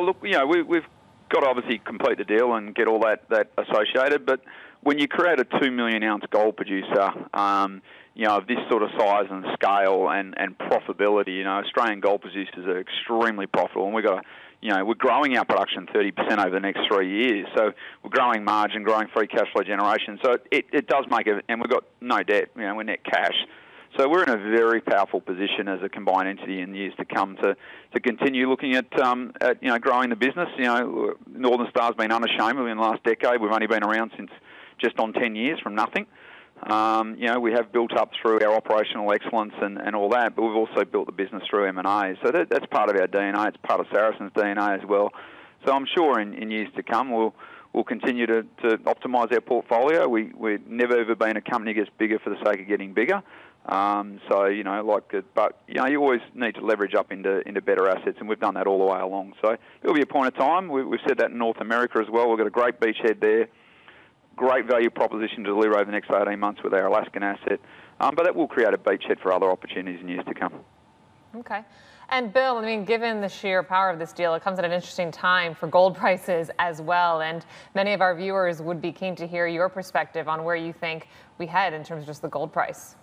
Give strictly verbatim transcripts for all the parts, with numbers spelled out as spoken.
look, you know, we, we've got to obviously complete the deal and get all that, that associated, but when you create a two million ounce gold producer, um, you know, of this sort of size and scale and, and profitability, you know, Australian gold producers are extremely profitable, and we've got to, you know, we're growing our production thirty percent over the next three years. So we're growing margin, growing free cash flow generation. So it, it does make it, and we've got no debt, you know, we're net cash. So we're in a very powerful position as a combined entity in years to come to, to continue looking at, um, at, you know, growing the business. You know, Northern Star's been unashamed in the last decade. We've only been around since just on ten years from nothing. Um, you know, we have built up through our operational excellence and, and all that, but we've also built the business through M and A. So that, that's part of our D N A. It's part of Saracen's D N A as well. So I'm sure in, in years to come we'll we'll continue to, to optimise our portfolio. We, we've never ever been a company that gets bigger for the sake of getting bigger. Um, so, you know, like, but, you know, you always need to leverage up into into better assets, and we've done that all the way along. So there'll be a point of time. We, we've said that in North America as well. We've got a great beachhead there. Great value proposition to deliver over the next eighteen months with our Alaskan asset. Um, but that will create a beachhead for other opportunities in years to come. Okay. And Bill, I mean, given the sheer power of this deal, it comes at an interesting time for gold prices as well. And many of our viewers would be keen to hear your perspective on where you think we head in terms of just the gold price.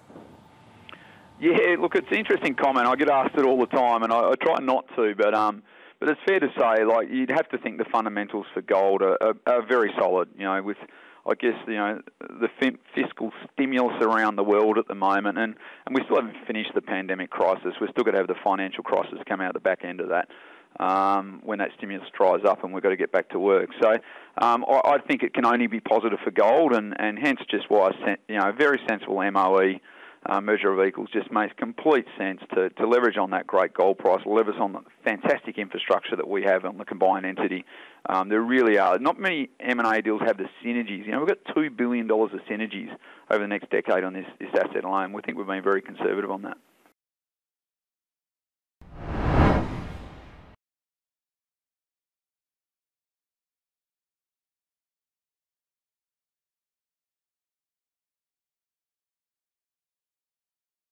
Yeah, look, it's an interesting comment. I get asked it all the time, and I, I try not to, but um, but it's fair to say, like, you'd have to think the fundamentals for gold are, are, are very solid, you know, with, I guess, you know, the fiscal stimulus around the world at the moment, and, and we still haven't finished the pandemic crisis. We're still going to have the financial crisis come out the back end of that um, when that stimulus dries up, and we've got to get back to work. So um, I, I think it can only be positive for gold, and, and hence just why, you know, a very sensible M O E Uh, measure of equals just makes complete sense to, to leverage on that great gold price, leverage on the fantastic infrastructure that we have on the combined entity. Um, there really are. Not many M and A deals have the synergies. You know, we've got two billion dollars of synergies over the next decade on this, this asset alone. We think we've been very conservative on that.